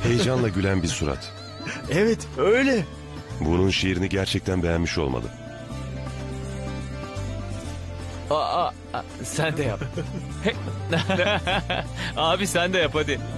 Heyecanla gülen bir surat. Evet, öyle. Bunun şiirini gerçekten beğenmiş olmalı. Sen de yap. Abi sen de yap hadi.